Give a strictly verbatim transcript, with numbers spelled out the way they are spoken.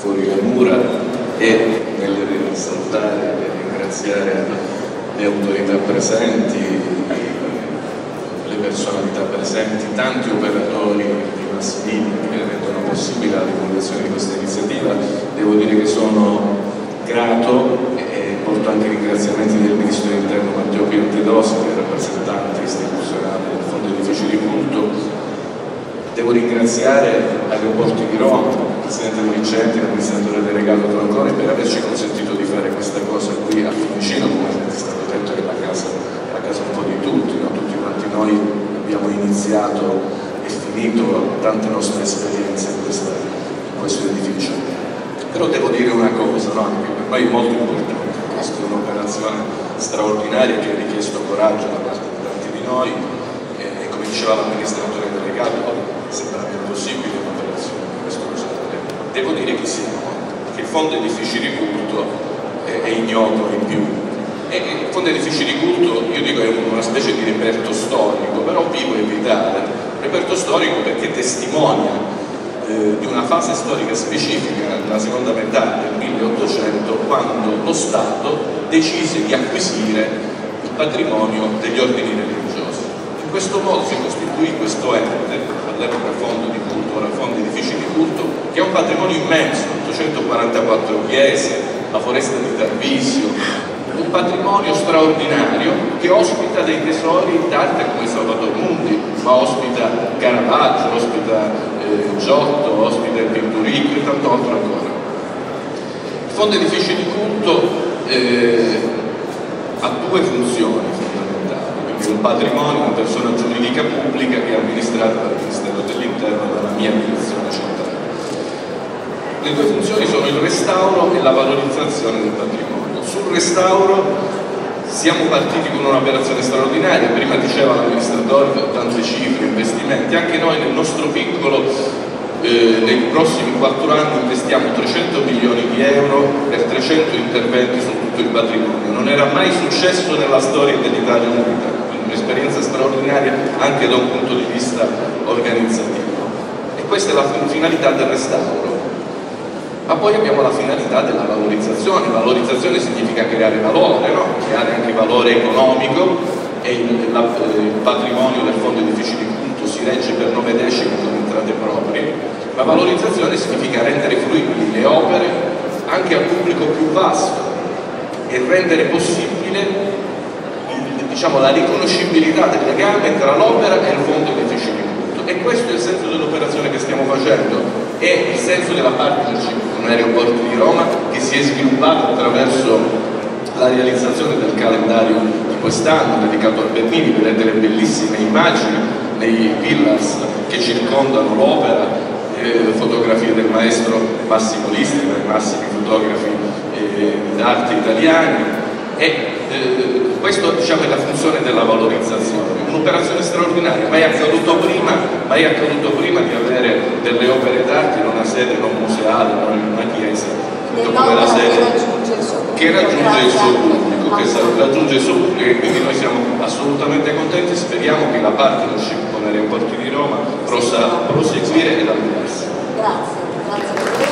fuori le mura, e nel salutare e ringraziare le autorità presenti, le personalità presenti, tanti operatori di mass media che rendono possibile la divulgazione di questa iniziativa. Devo dire che sono grato e porto anche ringraziamenti del Ministro dell'Interno Matteo Piantedosi, che è rappresentante istituzionale del Fondo Edifici di Culto. Devo ringraziare Aeroporti di Roma, il Presidente Vincenti, l'amministratore delegato Troncone, per averci consentito di fare questa cosa qui a Fiumicino, come è stato detto, che è la casa, la casa un po' di tutti, no? Tutti quanti noi abbiamo iniziato e finito tante nostre esperienze in, questa, in questo edificio. Però devo dire una cosa, no? Che per noi è molto importante, questa è un'operazione straordinaria che ha richiesto coraggio da parte di tanti di noi, e, e come diceva l'amministratore delegato, sembrava impossibile un'operazione di questo genere. Devo dire che siamo, che il Fondo Edifici di Culto è, è ignoto in più. E il Fondo Edifici di Culto, io dico, è una specie di reperto storico, però vivo e vitale. Reperto storico perché testimonia eh, di una fase storica specifica, nella seconda metà del milleottocento, quando lo Stato decise di acquisire il patrimonio degli ordini religiosi. In questo modo si costituì questo ente, all'epoca Fondo di Culto, ora Fondo Edifici di Culto, che ha un patrimonio immenso, ottocentoquarantaquattro chiese, la foresta di Tarvisio, un patrimonio straordinario che ospita dei tesori d'arte come Salvator Mundi, ma ospita Caravaggio, ospita eh, Giotto, ospita il Pinturicchio e tanto altro ancora. Il Fondo Edifici di Culto eh, ha due funzioni fondamentali, quindi un patrimonio, una persona giuridica pubblica che è amministrata dal Ministero dell'Interno, dalla mia direzione centrale. Le due funzioni sono il restauro e la valorizzazione del patrimonio. Sul restauro siamo partiti con un'operazione straordinaria, prima diceva l'amministratore tante cifre, investimenti, anche noi nel nostro piccolo eh, nei prossimi quattro anni investiamo trecento milioni di euro per trecento interventi su tutto il patrimonio. Non era mai successo nella storia dell'Italia Unita, quindi un'esperienza straordinaria anche da un punto di vista organizzativo. E questa è la finalità del restauro. Ma poi abbiamo la finalità della valorizzazione. Valorizzazione significa creare valore, no? Creare anche valore economico, e il, la, il patrimonio del Fondo Edifici di Culto si regge per nove decimi con entrate proprie. Ma valorizzazione significa rendere fruibili le opere anche al pubblico più vasto e rendere possibile il, diciamo, la riconoscibilità del legame tra l'opera e il Fondo Edifici di Culto. E questo è il senso dell'operazione che stiamo facendo. È il senso della partnership con Aeroporti di Roma, che si è sviluppato attraverso la realizzazione del calendario di quest'anno dedicato al Bernini. Vedete le bellissime immagini nei pillars che circondano l'opera, eh, fotografie del maestro Massimo Listri, dai massimi fotografi eh, d'arte italiani, e eh, questo, diciamo, è la funzione della valorizzazione. Un'operazione straordinaria, mai accaduto prima, mai accaduto prima di avere delle opere d'arte in una sede non museale, non in una chiesa, come la sede che raggiunge il suo pubblico, che raggiunge il suo pubblico, e quindi noi siamo assolutamente contenti e speriamo che la partnership con Aeroporti di Roma possa proseguire ed ampliarsi. Grazie, grazie.